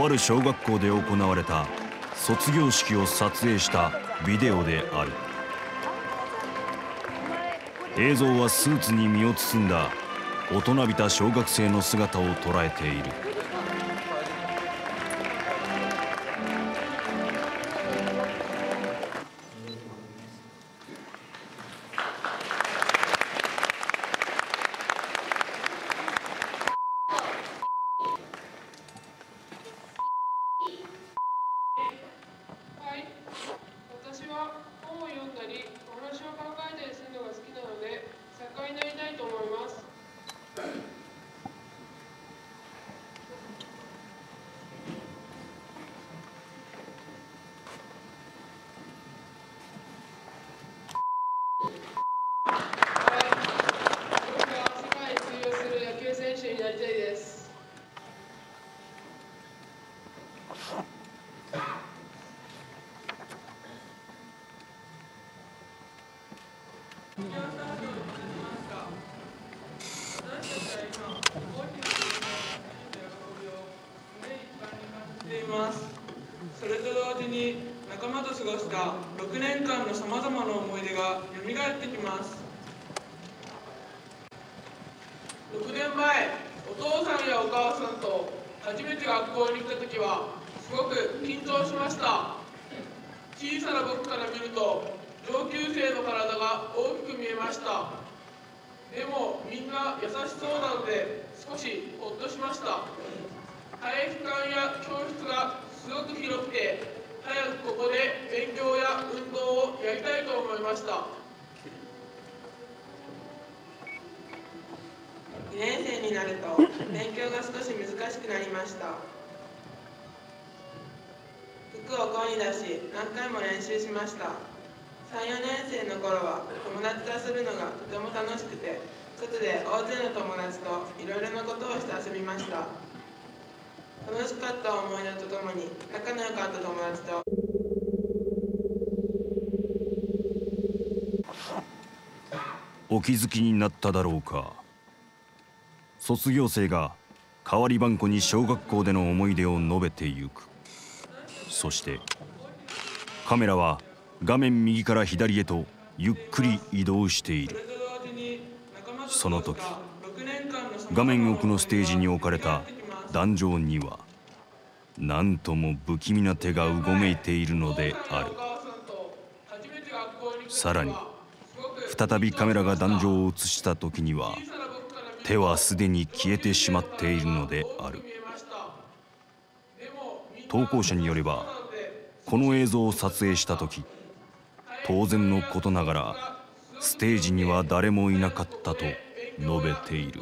とある小学校で行われた卒業式を撮影したビデオである。映像はスーツに身を包んだ大人びた小学生の姿を捉えている。 私は本を読んだりお話を考えたりするのが好きなので作家になりたいと思います。僕は世界に通用する野球選手になりたいです。それと同時に仲間と過ごした6年間のさまざまな思い出が蘇ってきます。6年前、お父さんやお母さんと初めて学校に来た時はすごく緊張しました。小さな僕から見ると上級生の体が大きく見えました。でもみんな優しそうなので少しほっとしました。体育館や教室がすごく広くて早くここで勉強や運動をやりたいと思いました。 2年生になると勉強が少し難しくなりました。服を声に出し何回も練習しました。3、4年生の頃は友達と遊ぶのがとても楽しくて、外で大勢の友達といろいろなことをして遊びました。楽しかった思い出とともに仲の良かった友達とお気づきになっただろうか。卒業生が代わり番号に小学校での思い出を述べてゆく。そしてカメラは画面右から左へとゆっくり移動している。その時画面奥のステージに置かれた壇上にはなんとも不気味な手がうごめいているのである。さらに再びカメラが壇上を映した時には手はすでに消えてしまっているのである。投稿者によればこの映像を撮影した時、当然のことながらステージには誰もいなかったと述べている。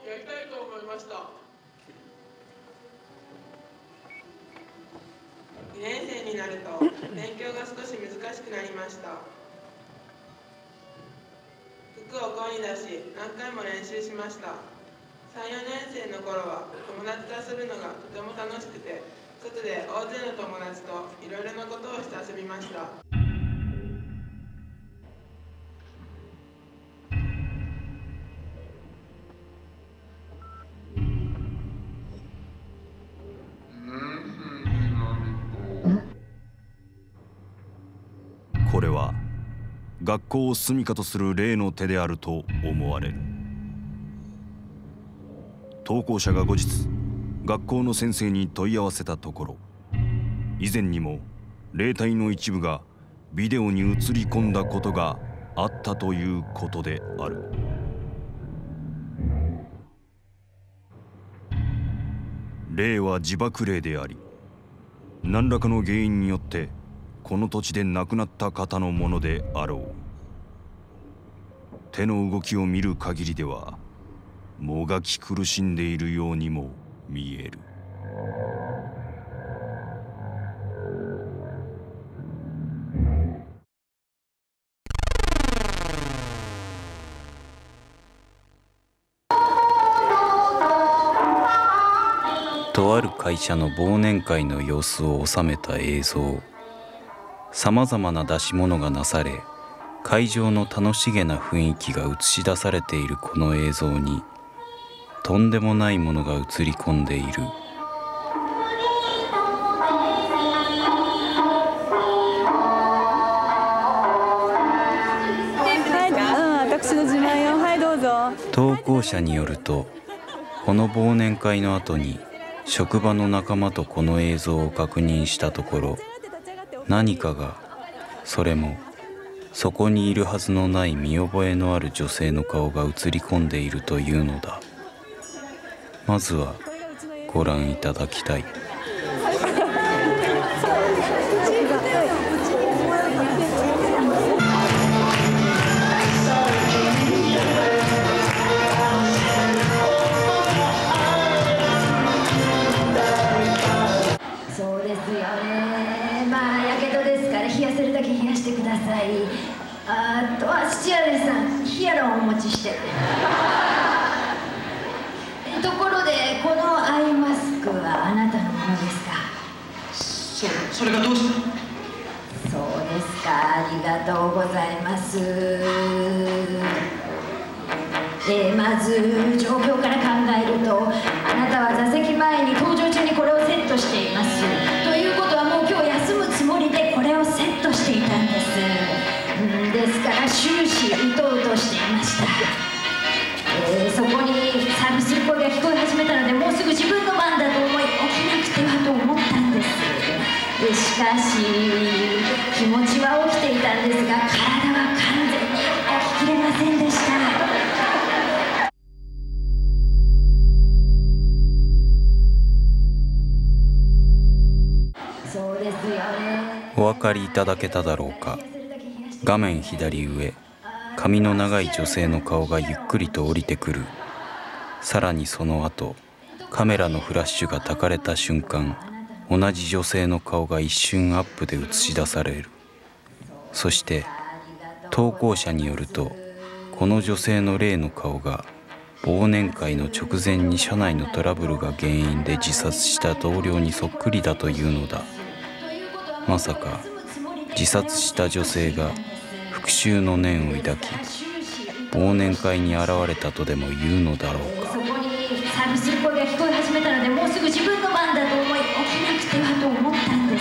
2年生になると勉強が少し難しくなりました。服を声に出し何回も練習しました。3、4年生の頃は友達と遊ぶのがとても楽しくて、外で大勢の友達といろいろなことをして遊びました。 これは学校を住処とする霊の手であると思われる。投稿者が後日学校の先生に問い合わせたところ、以前にも霊体の一部がビデオに映り込んだことがあったということである。霊は自爆霊であり、何らかの原因によってこの土地で亡くなった方のものであろう。手の動きを見る限りではもがき苦しんでいるようにも見える。 とある会社の忘年会の様子を収めた映像。さまざまな出し物がなされ、会場の楽しげな雰囲気が映し出されているこの映像に、とんでもないものが映り込んでいる。 行者によると、この忘年会の後に職場の仲間とこの映像を確認したところ、何かが、それもそこにいるはずのない見覚えのある女性の顔が映り込んでいるというのだ。まずはご覧いただきたい。 そうですよね。まあやけどですから冷やせるだけ冷やしてください。あとは土屋さん、ヒアルをお持ちして。ところでこのアイマスクはあなたのものですか？ それがどうした？ そうですか、ありがとうございます。まず状況から考えると、あなたは座席前に搭乗中にこれをセットしています。ということはもう今日休むつもりでこれをセットしていたんです。ですから終始うとうとしていました。そこにサービスる声が聞こえ始めたので、もうすぐ自分の番だと思い起きなくてはと思ったんです。しかし気持ちは起きていたんですが、体は完全に起ききれませんでした。そうですよね。 お分かりいただけただろうか。画面左上、髪の長い女性の顔がゆっくりと降りてくる。さらにその後、カメラのフラッシュが焚かれた瞬間、同じ女性の顔が一瞬アップで映し出される。そして投稿者によると、この女性の例の顔が忘年会の直前に社内のトラブルが原因で自殺した同僚にそっくりだというのだ。まさか自殺した女性が復讐の念を抱き、忘年会に現れたとでも言うのだろうか。 そこにサービスる声が聞こえ始めたので、もうすぐ自分の番だと思い起きなくてはと思ったんです。